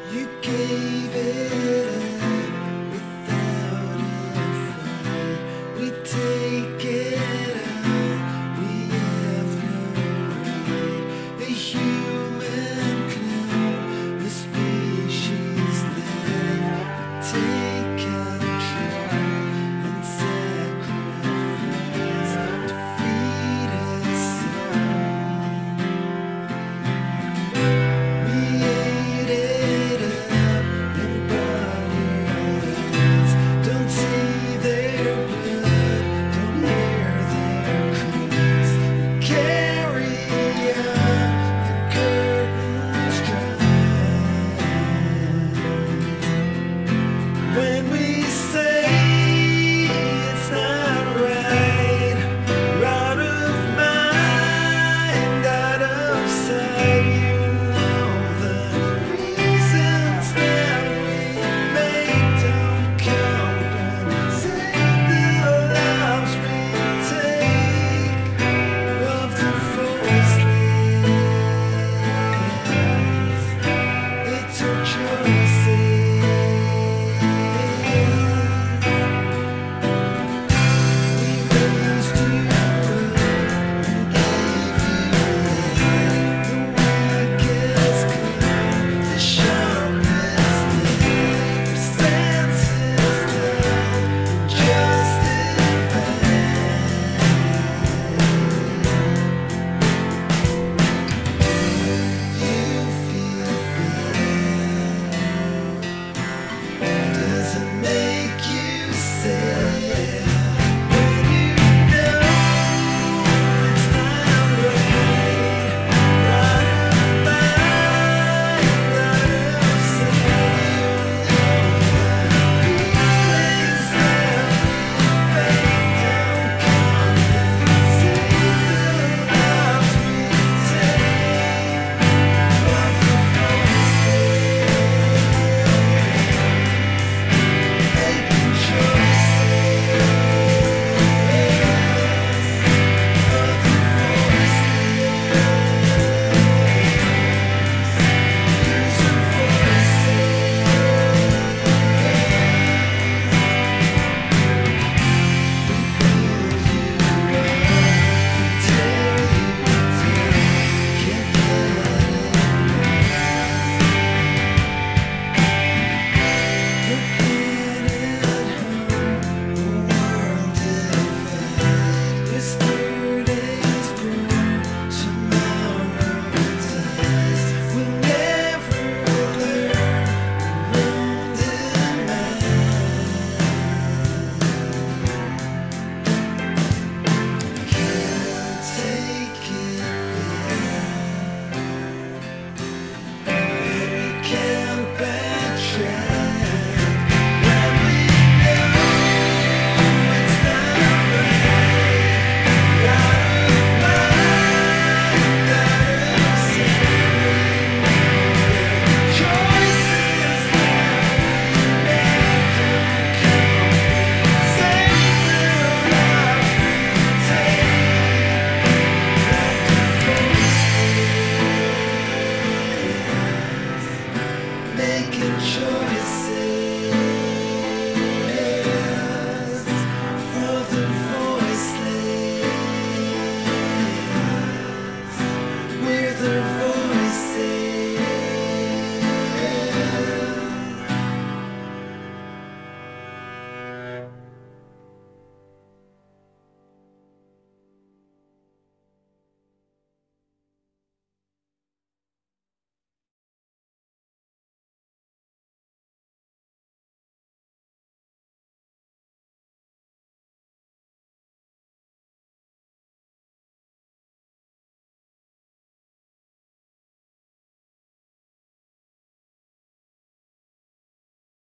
You gave it up without a fight. We take it out, we have no right. A human clone, a species live. Take control and sacrifice to feed us all. We ate it up and brought lies. Don't see their blood, don't hear their cries. Carry on, the curtains dry. When we say it's not right, we're out of mind, out of sight. You know the reasons that we make don't compensate the lives we take of the voiceless. It's our choices. We raised you up and gave you life. The weakest come, the sharpest knife. Senses dull, justified. You feel bad. Does it make you sad when you know it's not right? Out of mind, out of sight. You know the feelings that we fake don't compensate the lives we take of the making choices of the Yesterday's born, tomorrow dies. We'll never learn our own demise. Can't take it back, and we can't backtrack. When we know it's not right, out of mind, out of sight. Choices that we make don't compensate the lives we take. Like a voiceless, making choices.